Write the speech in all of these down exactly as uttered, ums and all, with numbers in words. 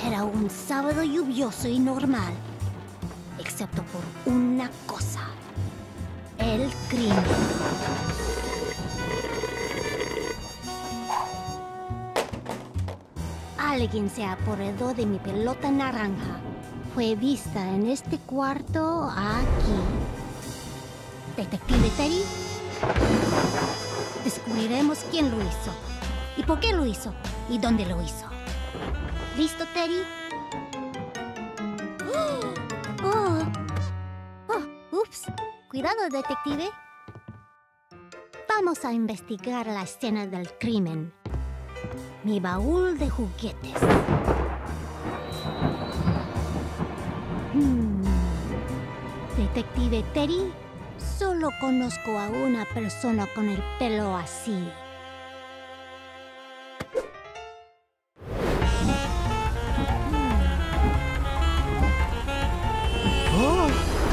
Era un sábado lluvioso y normal, excepto por una cosa: el crimen. Alguien se apoderó de mi pelota naranja. Fue vista en este cuarto aquí. Detective Terry, descubriremos quién lo hizo, y por qué lo hizo, y dónde lo hizo. ¿Listo, Terry? Oh. Oh, ups. Cuidado, detective. Vamos a investigar la escena del crimen. Mi baúl de juguetes. Hmm. Detective Terry, solo conozco a una persona con el pelo así. Oh.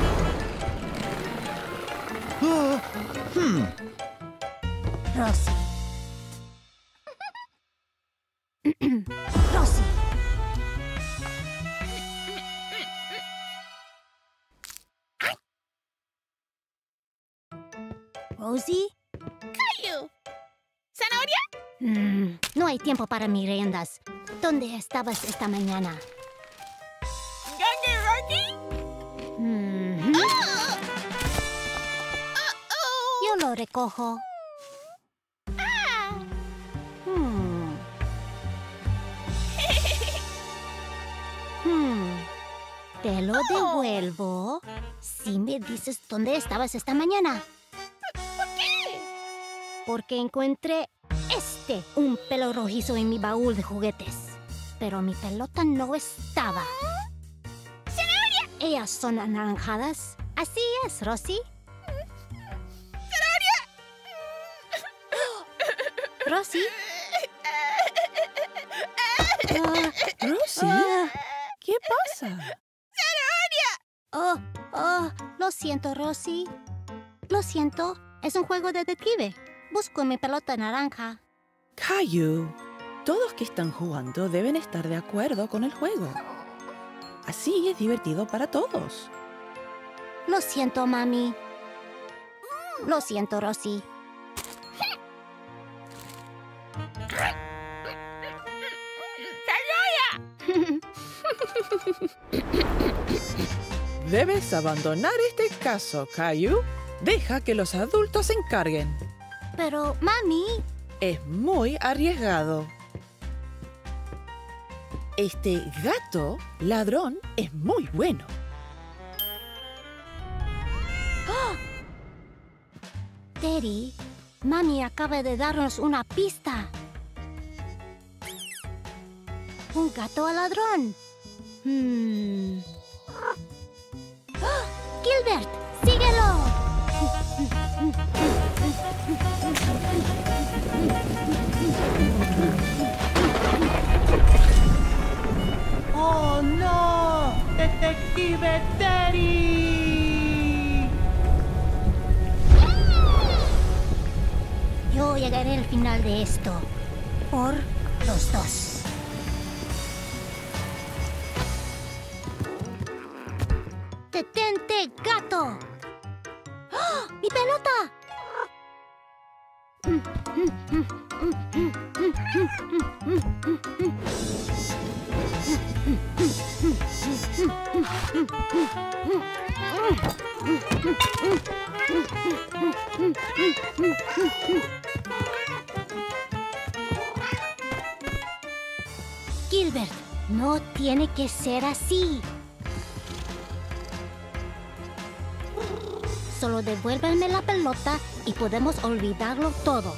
Oh. Hmm. Rosie. Rosie. ¿Rosie? ¡Caillou! ¿Zanahoria? Mm, no hay tiempo para meriendas. ¿Dónde estabas esta mañana? ¿Gangue Rocky? Mm-hmm. ¡Oh! ¡Oh, Yo lo recojo. ah! Hmm. Hmm. Te lo devuelvo si me dices dónde estabas esta mañana. ¿Por qué? Porque encontré este, un pelo rojizo en mi baúl de juguetes. Pero mi pelota no estaba. ¡Zanahoria! Ellas son anaranjadas. Así es, Rosie. ¡Zanahoria! Rosie. Ah, Rosie, ah. ¿qué pasa? Oh, oh, lo siento, Rosie. Lo siento, es un juego de detective. Busco mi pelota naranja. Caillou, todos que están jugando deben estar de acuerdo con el juego. Así es divertido para todos. Lo siento, mami. Lo siento, Rosie. Debes abandonar este caso, Caillou. Deja que los adultos se encarguen. Pero, mami... Es muy arriesgado. Este gato ladrón es muy bueno. Terry, mami acaba de darnos una pista. Un gato ladrón. Hmm. ¡Ah! ¡Gilbert! ¡Síguelo! ¡Oh, no! ¡Detective Terry! Yo llegaré al final de esto. Por los dos. ¡Detente, gato! ¡Ah! ¡Mi pelota! Gilbert, no tiene que ser así. Solo devuélveme la pelota y podemos olvidarlo todo.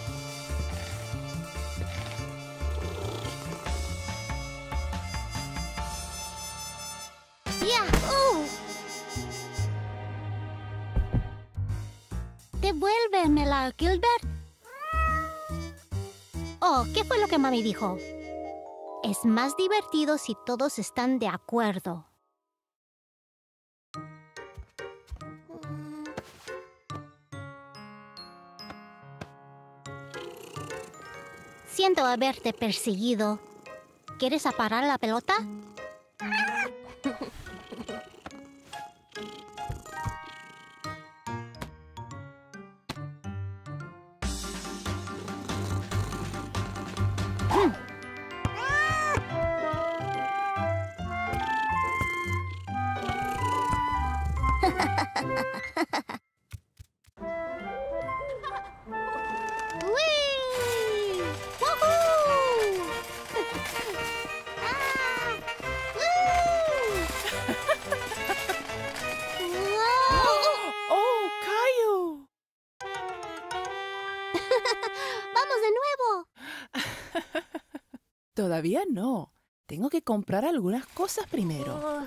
¡Ya! ¡Uh! Devuélvemela, Gilbert. Oh, ¿qué fue lo que mami dijo? Es más divertido si todos están de acuerdo. Siento haberte perseguido. ¿Quieres aparar la pelota? ¡Uy! ¡Woohoo! ¡Ah! ¡Woo! ¡Wow! ¡Oh, Caillou! ¡Vamos de nuevo! Todavía no. Tengo que comprar algunas cosas primero. Oh.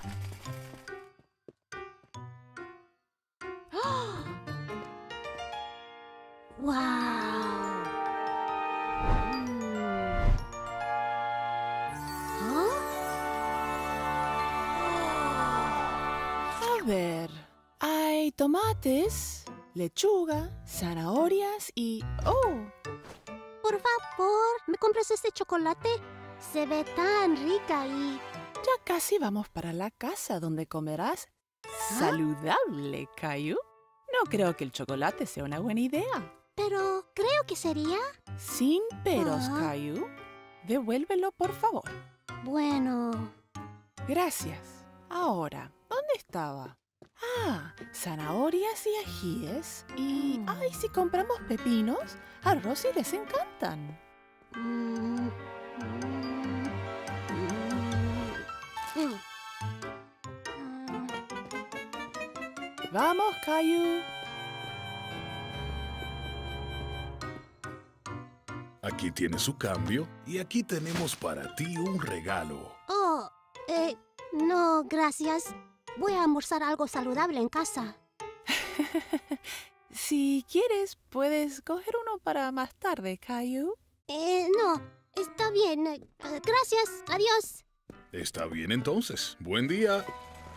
¡Wow! Mm. A ver, hay tomates, lechuga, zanahorias y... ¡Oh! Por favor, ¿me compras este chocolate? Se ve tan rica y... Ya casi vamos para la casa donde comerás saludable, Caillou. No creo que el chocolate sea una buena idea. Pero creo que sería... Sin peros, Ah. Caillou. Devuélvelo, por favor. Bueno... Gracias. Ahora, ¿dónde estaba? Ah, zanahorias y ajíes. Y, Mm. ay, si compramos pepinos, a Rosie les encantan. Mm, mm, mm, mm. Vamos, Caillou. Aquí tiene su cambio y aquí tenemos para ti un regalo. Oh, eh, no, gracias. Voy a almorzar algo saludable en casa. Si quieres, puedes coger uno para más tarde, Caillou. Eh, no, está bien. Eh, gracias, adiós. Está bien entonces. Buen día.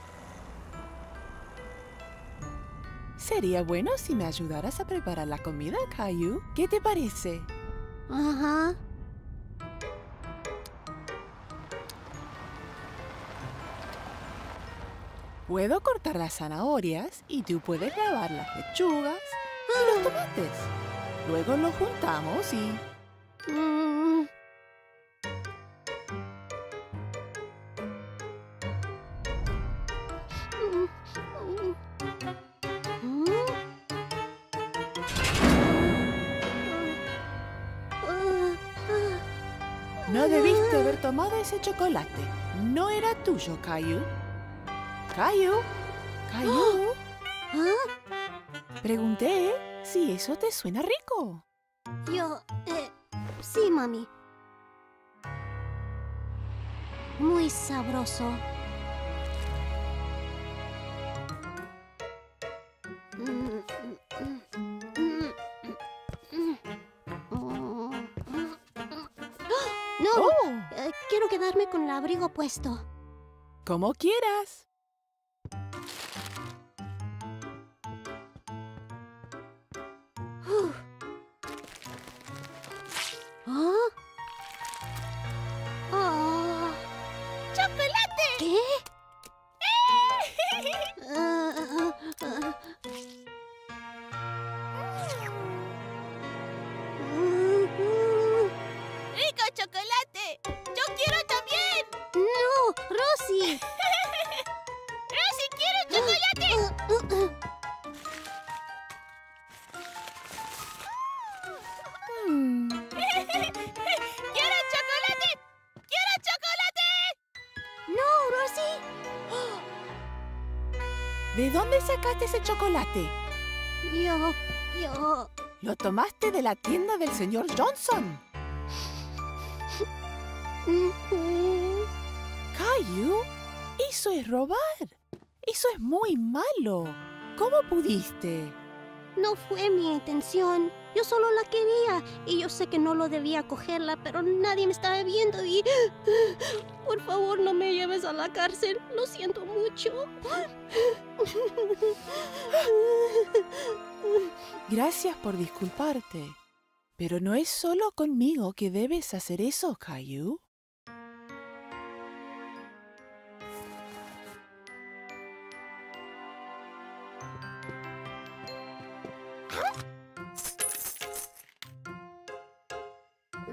Sería bueno si me ayudaras a preparar la comida, Caillou. ¿Qué te parece? Ajá. Puedo cortar las zanahorias y tú puedes lavar las lechugas y los tomates. Luego los juntamos y... Mm. Mm, mm. Mm. Ah, ah. No debiste haber tomado ese chocolate. No era tuyo, Caillou. Caillou, Caillou, ¿Ah? pregunté si eso te suena rico. Yo, eh, sí, mami. Muy sabroso. Mm, mm, mm, mm, mm, mm. No, Oh, eh, quiero quedarme con el abrigo puesto. como quieras. Uf. ¿Ah? Ah. ¡Chocolate! ¿Qué? Ah, ah, ah. ¡Rico chocolate! ¡Yo quiero también! No, Rosie. ¡Rosie, quiero chocolate! Hmm, ¡Quiero chocolate! ¡Quiero chocolate! No, Rosie. ¿De dónde sacaste ese chocolate? Yo, yo. Lo tomaste de la tienda del señor Johnson. Mm, Caillou, eso es robar. Eso es muy malo. ¿Cómo pudiste? No fue mi intención. Yo solo la quería. Y yo sé que no lo debía cogerla, pero nadie me estaba viendo y... Por favor, no me lleves a la cárcel. Lo siento mucho. Gracias por disculparte. Pero no es solo conmigo que debes hacer eso, Caillou.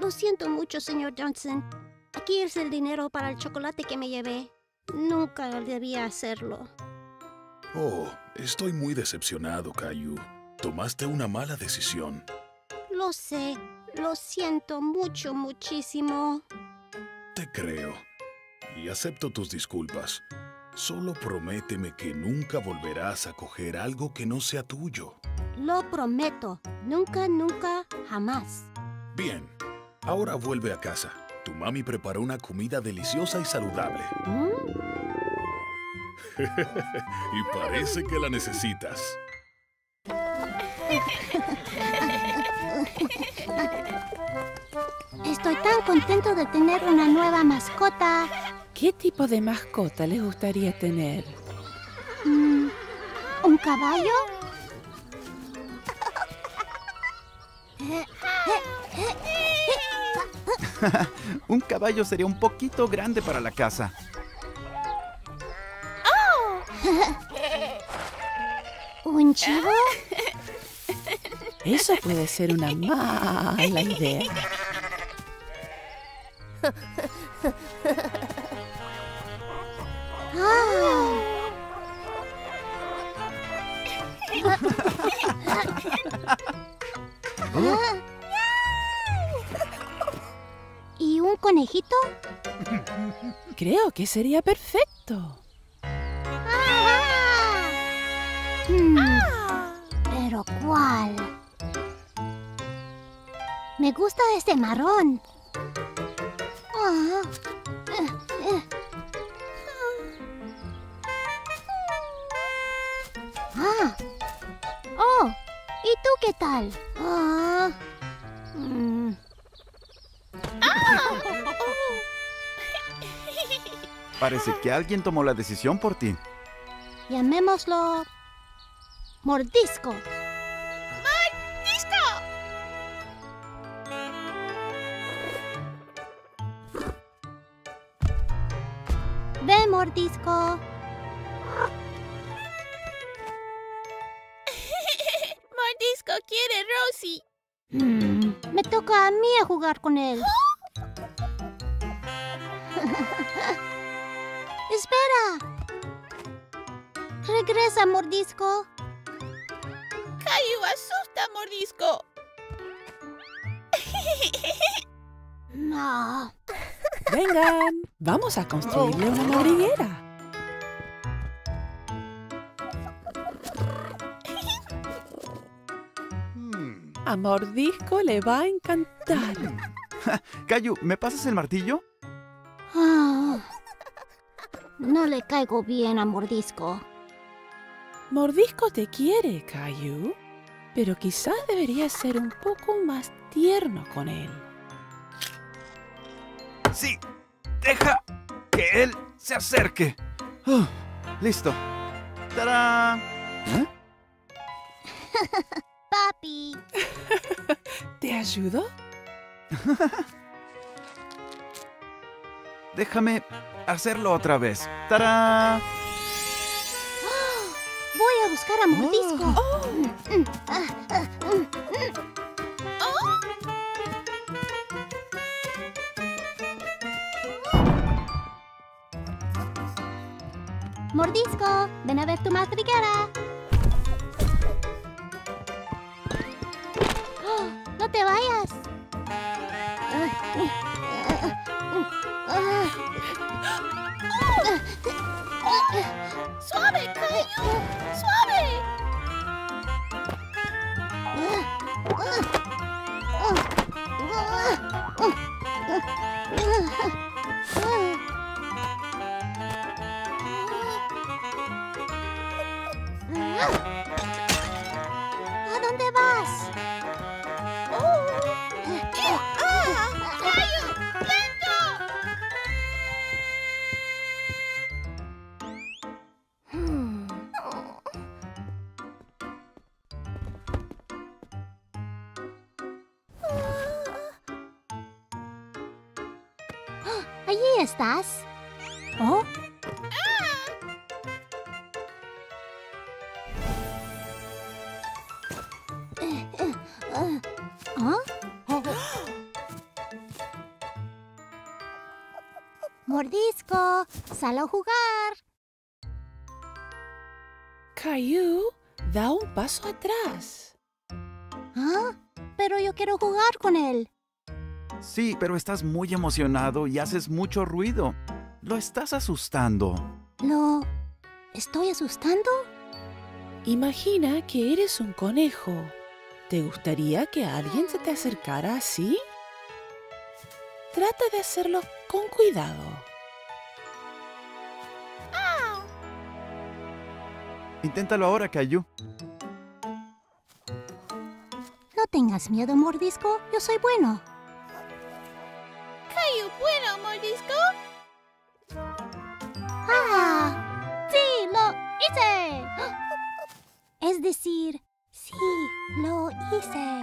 Lo siento mucho, señor Johnson. Aquí es el dinero para el chocolate que me llevé. Nunca debía hacerlo. Oh, estoy muy decepcionado, Caillou. Tomaste una mala decisión. Lo sé. Lo siento mucho, muchísimo. Te creo. Y acepto tus disculpas. Solo prométeme que nunca volverás a coger algo que no sea tuyo. Lo prometo. Nunca, nunca, jamás. Bien. Ahora vuelve a casa. Tu mami preparó una comida deliciosa y saludable. ¿Mm? Y parece que la necesitas. Estoy tan contento de tener una nueva mascota. ¿Qué tipo de mascota les gustaría tener? Mm, ¿Un caballo? Un caballo sería un poquito grande para la casa. ¿Un chivo? Eso puede ser una mala idea. Ah. ¿Y un conejito? Creo que sería perfecto. Ah. Hmm, ¿Pero cuál? Me gusta este marrón. Ah. Eh, eh. Ah. Oh, ¿y tú qué tal? Ah. Mm. Parece que alguien tomó la decisión por ti. Llamémoslo mordisco. ¡Mordisco! Ven, mordisco. Mordisco quiere Rosie. Mm, me toca a mí a jugar con él. ¡Espera! Regresa, mordisco. Caillou asusta a Mordisco. No. Vengan, vamos a construirle una madriguera. Hmm. A Mordisco le va a encantar. Caillou, ¿me pasas el martillo? Ah, no le caigo bien a mordisco. Mordisco te quiere, Caillou, pero quizás deberías ser un poco más tierno con él. Sí, deja que él se acerque. Uh, listo. ¡Tarán! ¿Eh? Papi. ¿Te ayudo? Déjame hacerlo otra vez. ¡Tarán! Voy a buscar a mordisco. Mordisco, ven a ver tu madriguera. ¡Oh! ¡No te vayas! ¡Suave, Caillou! ¡Suave! ¿A dónde vas? ¡Oh! ¡Ah! ¡Caillou! ¡Lento! Hmm. Allí estás. ¿Oh? ¿Ah? Mordisco, sal a jugar. Caillou da un paso atrás. ¿Ah? Pero yo quiero jugar con él. Sí, pero estás muy emocionado y haces mucho ruido. Lo estás asustando. ¿Lo estoy asustando? Imagina que eres un conejo. ¿Te gustaría que alguien se te acercara así? Trata de hacerlo con cuidado. Inténtalo ahora, Caillou. No tengas miedo, Mordisco. Yo soy bueno. Caillou, bueno, Mordisco. ¡Ah! ¡Sí, lo hice! Es decir, sí, lo hice.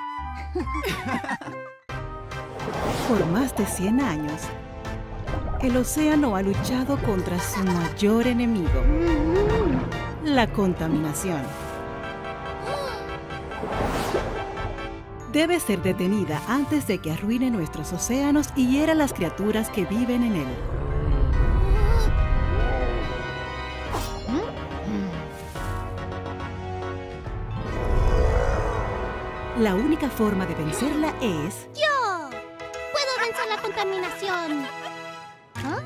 Por más de cien años, el océano ha luchado contra su mayor enemigo, la contaminación. Debe ser detenida antes de que arruine nuestros océanos y hiera a las criaturas que viven en él. La única forma de vencerla es... ¡Yo! ¡Puedo vencer la contaminación! ¿Ah?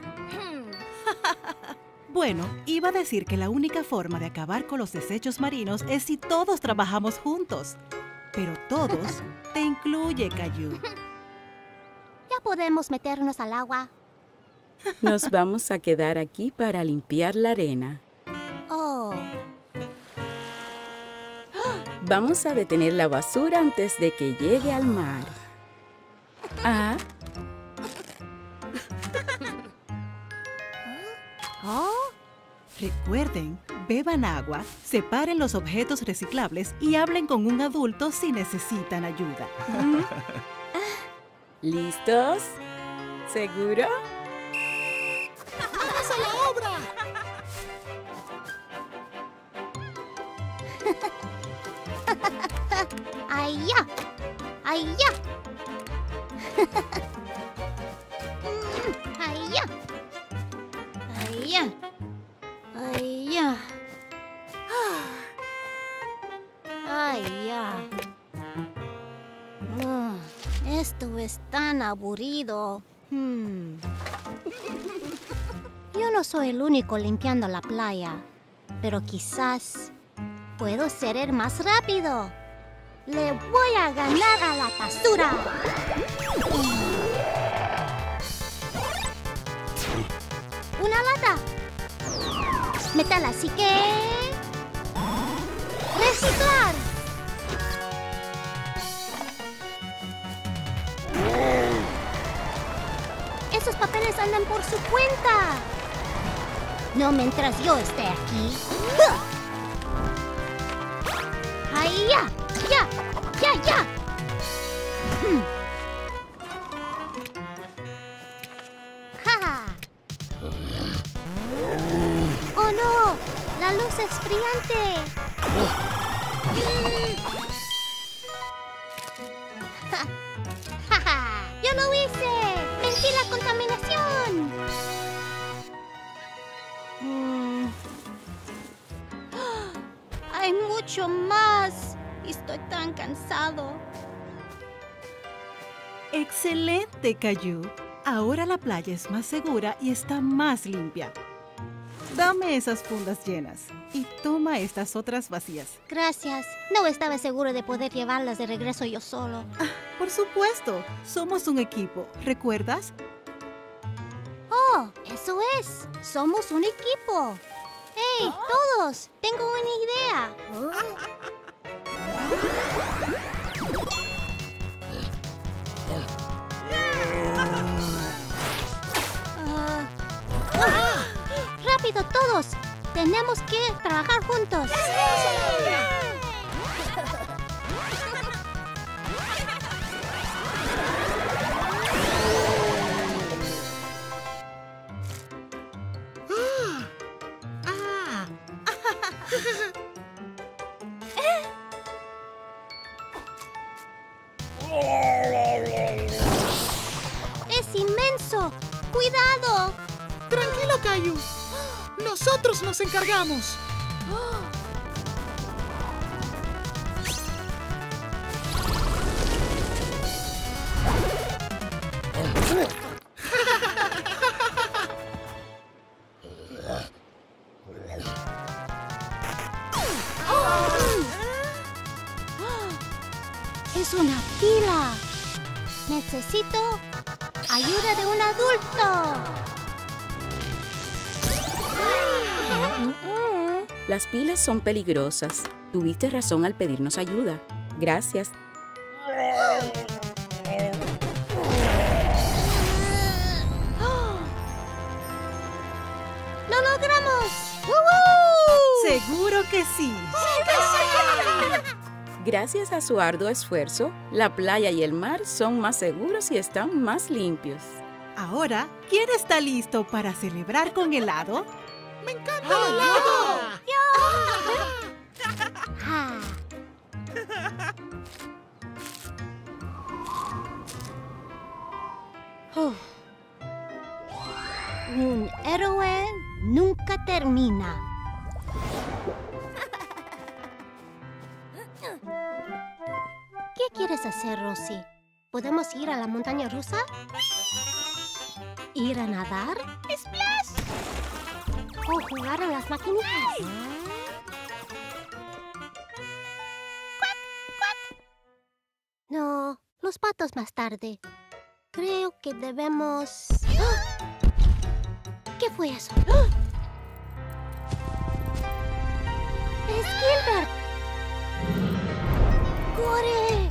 Bueno, iba a decir que la única forma de acabar con los desechos marinos es si todos trabajamos juntos. Pero todos te incluye, Caillou. Ya podemos meternos al agua. Nos vamos a quedar aquí para limpiar la arena. Oh. Vamos a detener la basura antes de que llegue al mar. Ah, ¿Oh? Recuerden, beban agua, separen los objetos reciclables y hablen con un adulto si necesitan ayuda. ¿listos? ¿Seguro? ¡Vamos a la obra! ¡Ay, ya! ¡Ay, ya! ¡Ay, ya! ¡Ay, ya! ¡Ay, ya! ¡Ay, ya! Ah, esto es tan aburrido. Hmm. Yo no soy el único limpiando la playa, pero quizás puedo ser el más rápido. ¡Le voy a ganar a la basura! ¡Una lata! Metal, así que... ¡reciclar! Esos papeles andan por su cuenta. No mientras yo esté aquí. ¡Ahí ya! ¡Ya! ¡Ya, ya! ¡Ja! ¡Oh, no! ¡La luz es brillante! ¡Ja! ¡Ja, ja! ¡Yo lo hice! ¡Vencí la contaminación! Mm. ¡Hay mucho más! Estoy tan cansado. ¡Excelente, Caillou! Ahora la playa es más segura y está más limpia. Dame esas fundas llenas y toma estas otras vacías. Gracias. No estaba seguro de poder llevarlas de regreso yo solo. Ah, por supuesto, somos un equipo, ¿recuerdas? ¡Oh! ¡Eso es! ¡Somos un equipo! ¡Hey, todos! ¡Tengo una idea! Ah. ¡Ah! ¡Rápido, todos! ¡Tenemos que trabajar juntos! ¡Es inmenso! ¡Cuidado! Caillou. Nosotros nos encargamos. ¡Es una pila! Necesito ayuda de un adulto. Las pilas son peligrosas. Tuviste razón al pedirnos ayuda. Gracias. ¡Lo logramos! ¡Woohoo! Seguro que sí. Gracias a su arduo esfuerzo, la playa y el mar son más seguros y están más limpios. Ahora, ¿quién está listo para celebrar con helado? ¡Me encanta el helado! Ah. Uf. Un héroe nunca termina. ¿Qué quieres hacer, Rosie? ¿Podemos ir a la montaña rusa? ¿Ir a nadar? ¡Splash! ¿O jugar a las maquinitas? No, los patos más tarde. Creo que debemos... ¡Ah! ¿Qué fue eso? ¡Ah! ¡Es Gilbert! ¡Corre!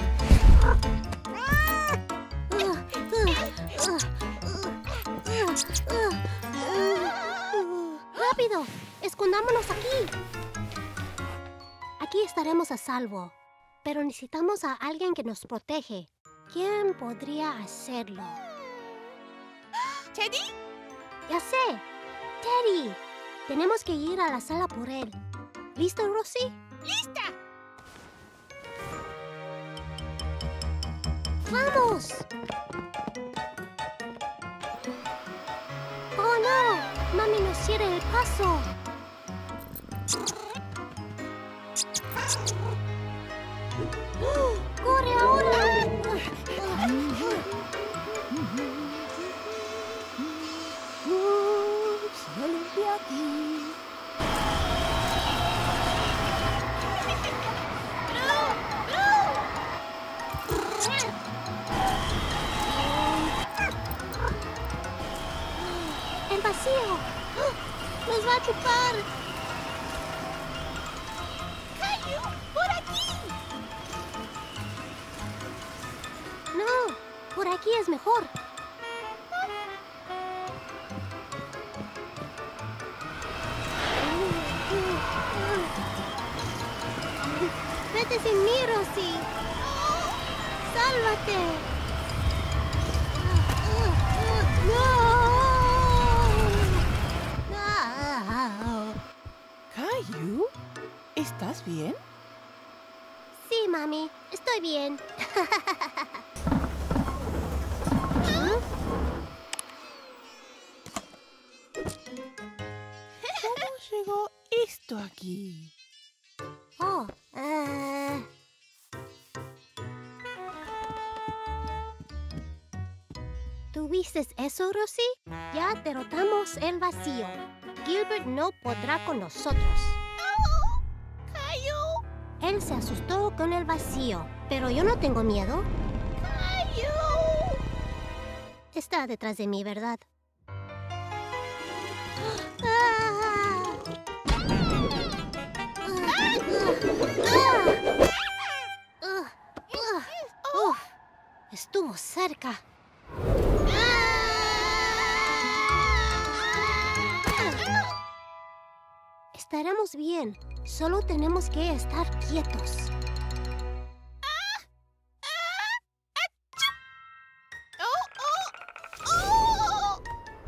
¡Rápido! ¡Escondámonos aquí! Aquí estaremos a salvo. Pero necesitamos a alguien que nos protege. ¿Quién podría hacerlo? ¿Teddy? ¡Ya sé! ¡Teddy! Tenemos que ir a la sala por él. ¿Listo, Rosie? ¡Lista! ¡Vamos! ¡Oh, no! ¡Mami nos cierra el paso! ¡Corre ahora! ¡Se limpia aquí! ¡El vacío! ¡Nos va a chupar! ¡Caillou! ¡Por aquí! No, por aquí es mejor. Vete sin mí, Rosie. ¡Sálvate! ¡No! Caillou, ¿estás bien? Sí, mami, estoy bien. ¿Cómo llegó esto aquí? Oh, eh... ¿Tuviste eso, Rosie? Ya derrotamos el vacío. Gilbert no podrá con nosotros. ¡Caillou! Él se asustó con el vacío, pero yo no tengo miedo. ¡Caillou! Está detrás de mí, ¿verdad? Uf, estuvo cerca. Estaremos bien. Solo tenemos que estar quietos. ¡Oh, oh! ¡Oh!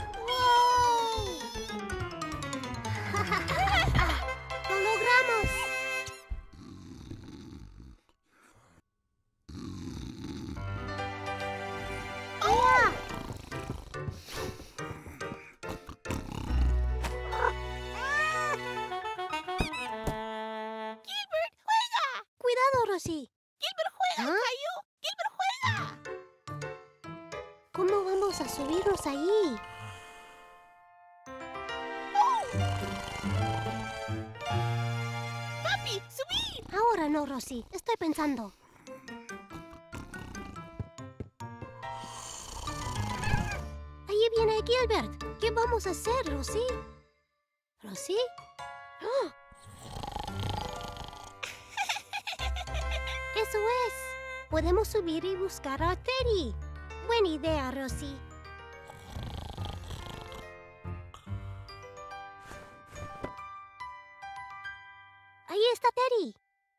¡Lo logramos! ¡Hola! subirnos ahí. ¡Papi, subí! Ahora no, Rosie. Estoy pensando. Ahí viene Gilbert. ¿Qué vamos a hacer, Rosie? ¿Rosie? ¡Oh! Eso es. Podemos subir y buscar a Teddy. Buena idea, Rosie. Ahí está Teddy.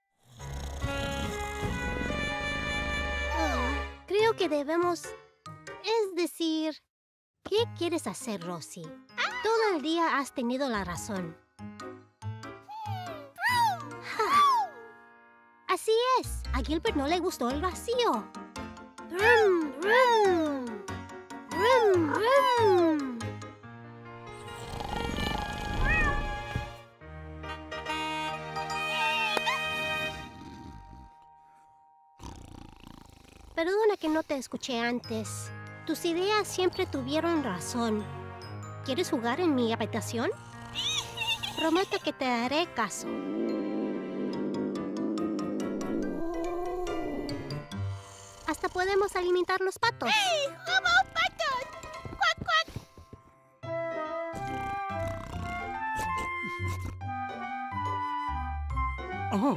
Oh, creo que debemos... Es decir... ¿Qué quieres hacer, Rosie? Todo el día has tenido la razón. Así es. A Gilbert no le gustó el vacío. Brum, brum. Brum, brum. Perdona que no te escuché antes. Tus ideas siempre tuvieron razón. ¿Quieres jugar en mi habitación? Prometo que te haré caso. Hasta podemos alimentar los patos. ¡Hey! ¡Como patos! ¡Cuac, cuac! Oh.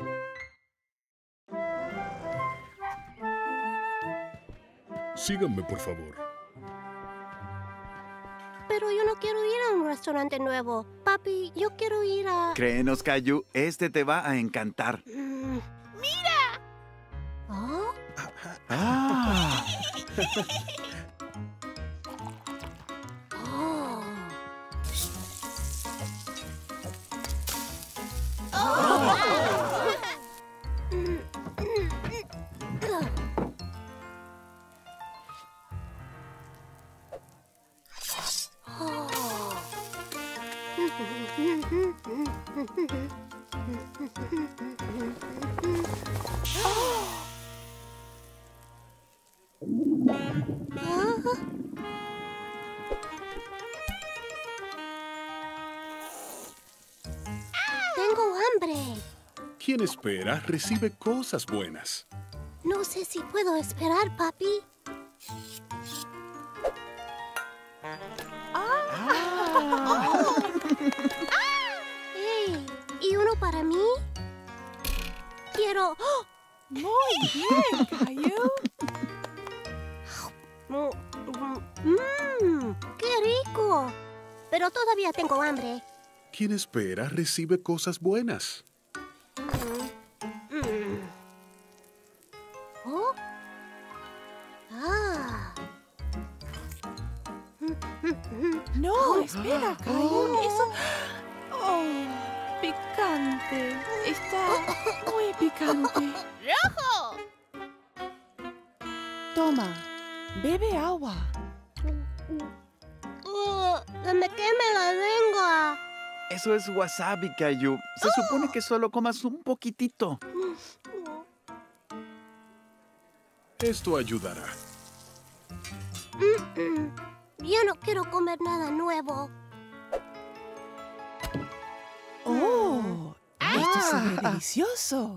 Síganme, por favor. Pero yo no quiero ir a un restaurante nuevo. Papi, yo quiero ir a... Créenos, Caillou, este te va a encantar. Mm. ¡Mira! ¿Oh? ¡Ah! Oh. Tengo hambre. Quien espera recibe cosas buenas. No sé si puedo esperar, papi. Hey, ¿y uno para mí? Quiero... ¡Oh! Muy bien, Caillou. ¡Mmm! ¡Qué rico! Pero todavía tengo hambre. Quien espera recibe cosas buenas. Mm. ¿Oh? Ah. No, espera, Caillou. Eso... Oh, picante. Está muy picante. ¡Rojo! Toma, bebe agua. Uh, me queme la lengua. Eso es wasabi, Caillou. Se supone que solo comas un poquitito. Esto ayudará. Mm, mm. Yo no quiero comer nada nuevo. Oh, esto se ve delicioso.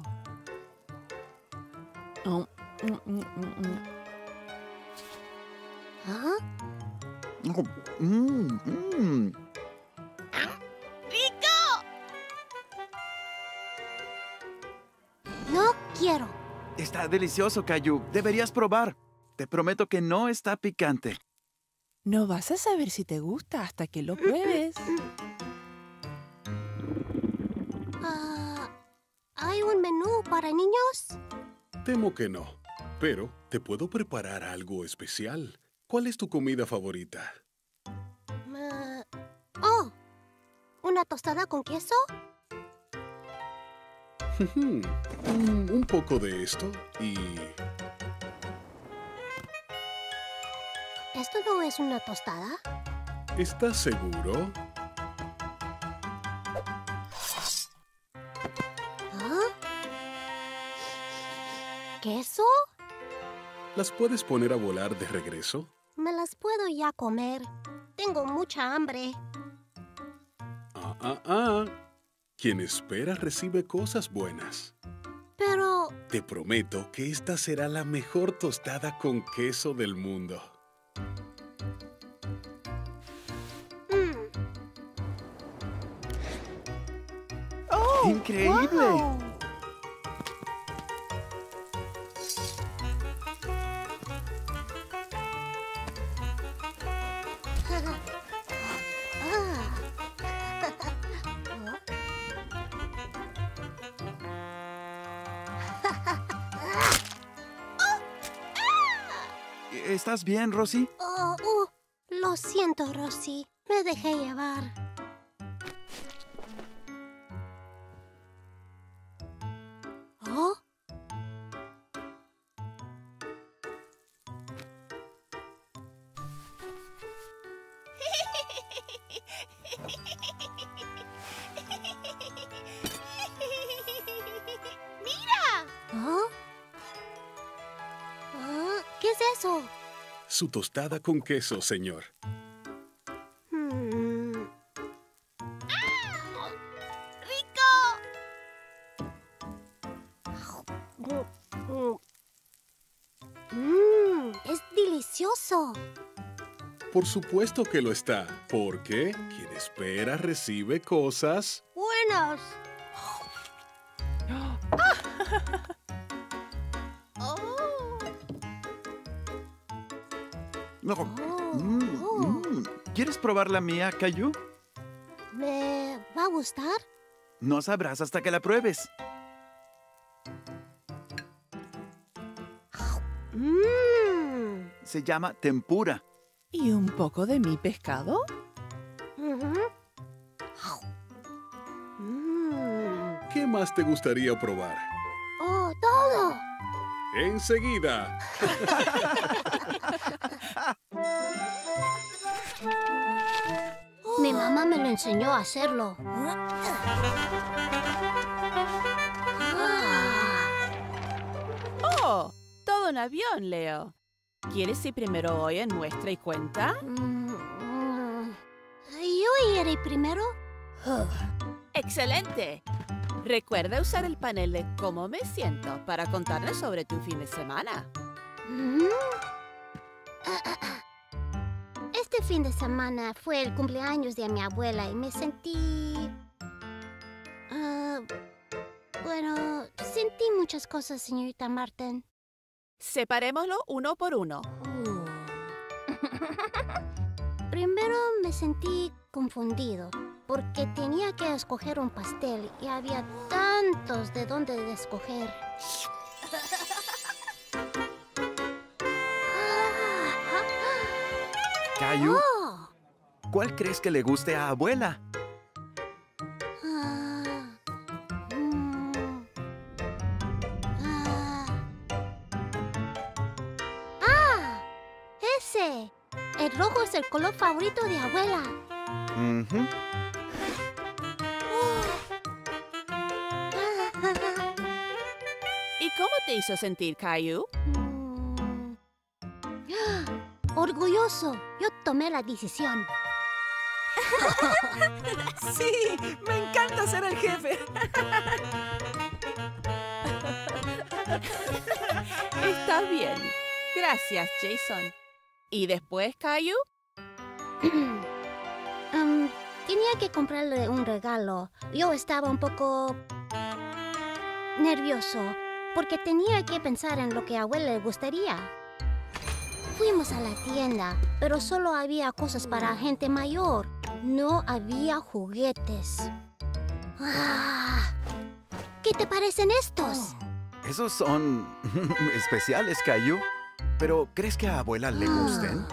Oh, mm, mm, mm, mm. ¿Ah? Mm, mm. ¡Rico! No quiero. Está delicioso, Caillou. Deberías probar. Te prometo que no está picante. No vas a saber si te gusta hasta que lo pruebes. Ah, ¿hay un menú para niños? Temo que no, pero te puedo preparar algo especial. ¿Cuál es tu comida favorita? Uh, oh, ¿una tostada con queso? Mm, un poco de esto y... ¿Esto no es una tostada? ¿Estás seguro? ¿Ah? ¿Queso? ¿Las puedes poner a volar de regreso? Me las puedo quiero ya comer. Tengo mucha hambre. Ah, ah, ah. Quien espera recibe cosas buenas. Pero... Te prometo que esta será la mejor tostada con queso del mundo. mm, ¡Increíble! wow. ¿Estás bien, Rosie? Oh, uh, lo siento, Rosie. Me dejé llevar. ¿Oh? ¿Oh? ¿Oh? ¿Qué es eso? Su tostada con queso, señor. Hmm. Mmm, es delicioso. Por supuesto que lo está, porque quien espera recibe cosas. Buenas. No. Oh, Mm, oh. mm. ¿Quieres probar la mía, Caillou? ¿Me va a gustar? No sabrás hasta que la pruebes. Mmm. Se llama tempura. ¿Y un poco de mi pescado? Ujú. Mm. ¿Qué más te gustaría probar? Oh, todo. Enseguida. Mi mamá me lo enseñó a hacerlo. Ah. ¡Oh! Todo un avión, Leo. ¿Quieres ir primero hoy en muestra y cuenta? Mm, mm. ¿Yo iré primero? ¡Excelente! Recuerda usar el panel de cómo me siento para contarles sobre tu fin de semana. Mm. Ah, ah, ah. Este fin de semana fue el cumpleaños de mi abuela y me sentí... ah, bueno, sentí muchas cosas, señorita Martin. Separémoslo uno por uno. Uh. Primero me sentí confundido porque tenía que escoger un pastel y había tantos de dónde escoger. Caillou, Oh. ¿cuál crees que le guste a abuela? Ah. Mm. Ah. ¡Ah! ¡Ese! El rojo es el color favorito de abuela. Ujú. ¿Y cómo te hizo sentir, Caillou? Mm. ¡Ah! Orgulloso, yo tomé la decisión. ¡Sí! ¡Me encanta ser el jefe! Está bien. Gracias, Jason. ¿Y después, Caillou? Um, tenía que comprarle un regalo. Yo estaba un poco nervioso porque tenía que pensar en lo que a abuela le gustaría. Fuimos a la tienda, pero solo había cosas para gente mayor. No había juguetes. Ah, ¿qué te parecen estos? Esos son especiales, Caillou. Pero, ¿crees que a abuela le gusten?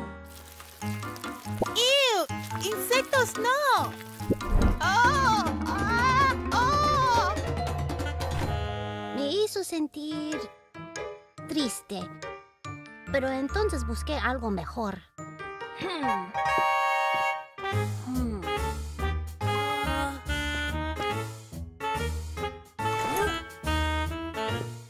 ¡Ew! ¡Insectos no! ¡Oh! ¡Ah! ¡Oh! Me hizo sentir triste. Pero entonces busqué algo mejor. Hmm. Hmm.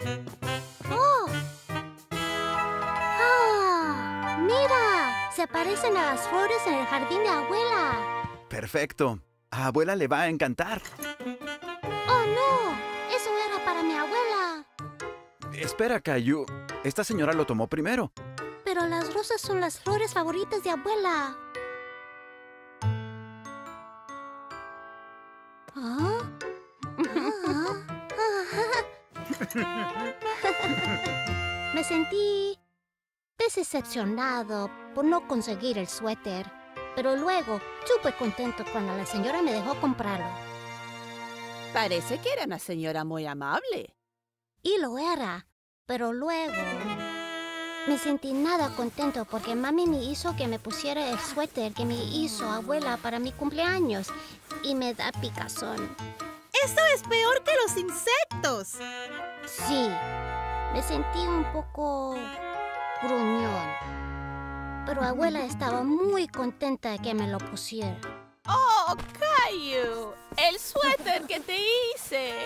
¡Oh! ¡Ah! ¡Mira! Se parece parecen a las flores en el jardín de abuela. Perfecto. A abuela le va a encantar. ¡Oh, no! Eso era para mi abuela. Espera, Caillou. Esta señora lo tomó primero. Pero las rosas son las flores favoritas de abuela. ¿Ah? Me sentí decepcionado por no conseguir el suéter, pero luego súper contento cuando la señora me dejó comprarlo. Parece que era una señora muy amable. Y lo era, pero luego me sentí nada contento porque mami me hizo que me pusiera el suéter que me hizo abuela para mi cumpleaños y me da picazón. ¡Eso es peor que los insectos! Sí, me sentí un poco gruñón, pero abuela estaba muy contenta de que me lo pusiera. ¡Oh, Caillou! ¡El suéter que te hice!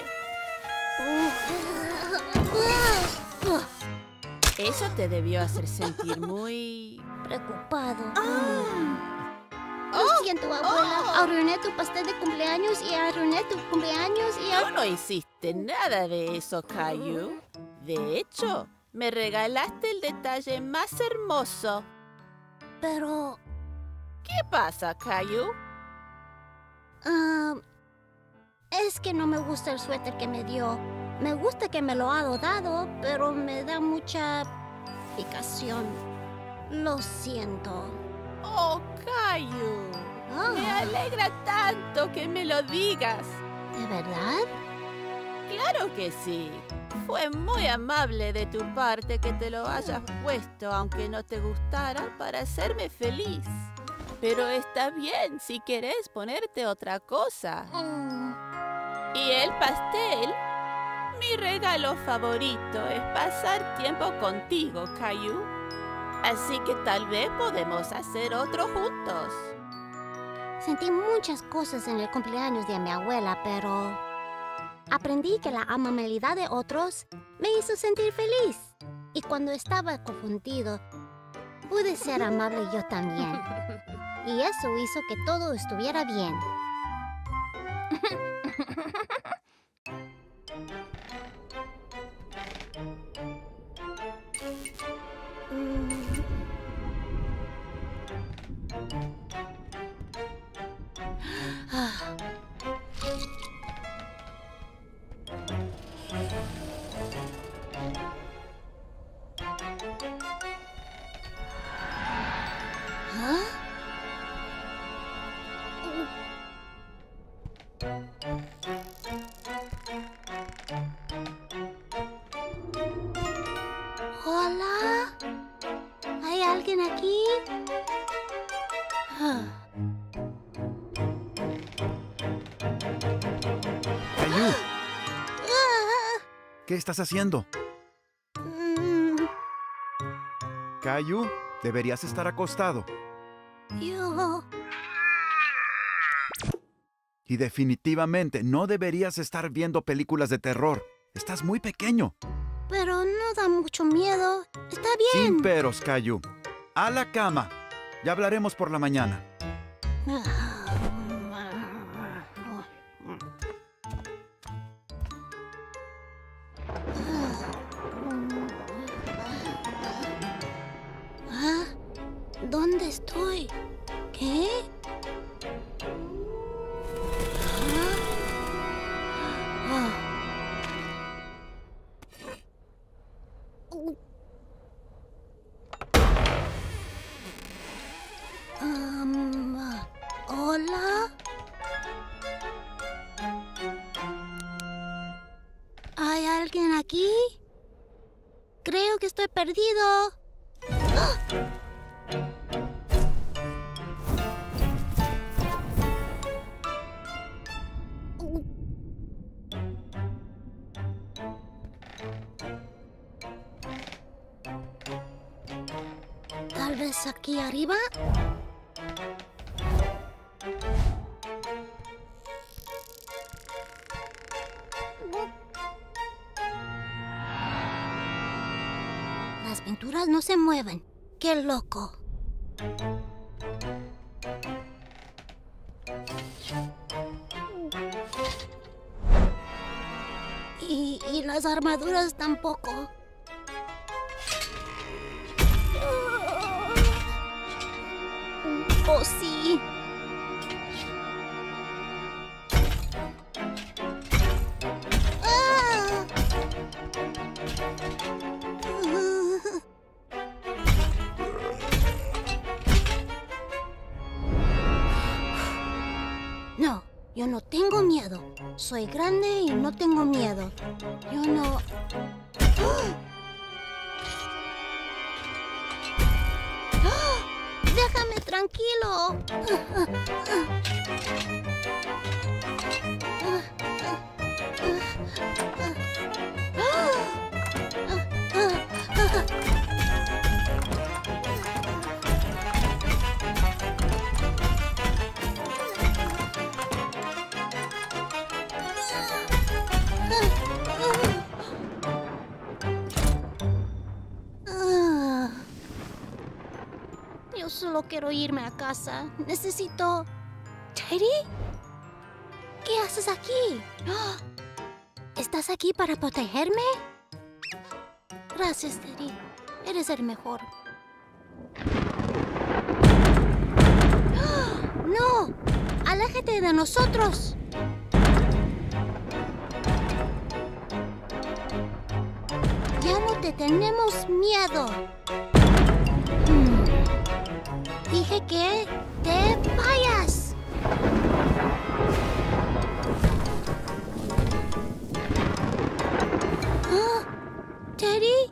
Eso te debió hacer sentir muy... preocupado. Ah. Lo siento, abuela. Oh. Arruiné tu pastel de cumpleaños y arruiné tu cumpleaños y... Tú no hiciste nada de eso, Caillou. De hecho, me regalaste el detalle más hermoso. Pero... ¿Qué pasa, Caillou? Ah, es que no me gusta el suéter que me dio. Me gusta que me lo ha dado, pero me da mucha picación. Lo siento. Oh, Caillou. Ah. Me alegra tanto que me lo digas. ¿De verdad? Claro que sí. Fue muy amable de tu parte que te lo hayas puesto, aunque no te gustara, para hacerme feliz. Pero está bien si querés ponerte otra cosa. Mm. Y el pastel, mi regalo favorito es pasar tiempo contigo, Caillou. Así que tal vez podemos hacer otro juntos. Sentí muchas cosas en el cumpleaños de mi abuela, pero aprendí que la amabilidad de otros me hizo sentir feliz. Y cuando estaba confundido, pude ser amable yo también. Y eso hizo que todo estuviera bien. Hola, ¿hay alguien aquí? Caillou, ¿qué estás haciendo? Mm, Caillou, deberías estar acostado. yo... Y definitivamente no deberías estar viendo películas de terror. Estás muy pequeño. Pero no da mucho miedo. Está bien. Sin peros, Caillou. A la cama. Ya hablaremos por la mañana. ¿Ah? ¿Dónde estoy? ¿Qué? ¿Ah? Um, ¿Hola? ¿Hay alguien aquí? Creo que estoy perdido. ¡Ah! Tal vez aquí arriba. Las pinturas no se mueven. ¡Qué loco! las armaduras tampoco. Oh, sí. ¡Ah! No, yo no tengo miedo. Soy grande y no tengo miedo. Yo no... ¡Déjame tranquilo! Yo solo quiero irme a casa. Necesito... ¿Teddy? ¿Qué haces aquí? ¿Estás aquí para protegerme? Gracias, Teddy. Eres el mejor. ¡No! ¡Aléjate de nosotros! Ya no te tenemos miedo. Hmm. Dije que te vayas. ¿Ah? ¿Teddy?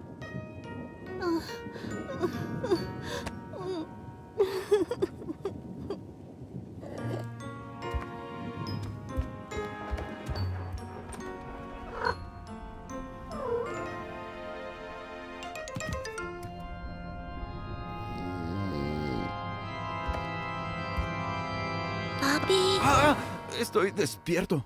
Papi. ¡Ah! Estoy despierto.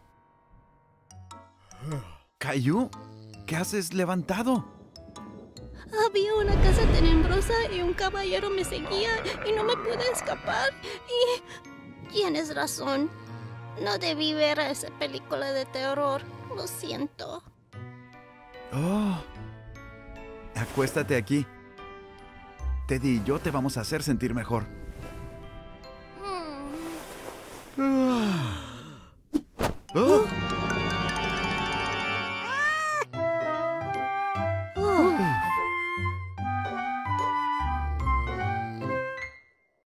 Caillou, ¿qué haces levantado? Había una casa tenebrosa y un caballero me seguía y no me pude escapar. Y tienes razón. No debí ver esa película de terror. Lo siento. Oh. Acuéstate aquí. Teddy y yo te vamos a hacer sentir mejor. Mm. Oh.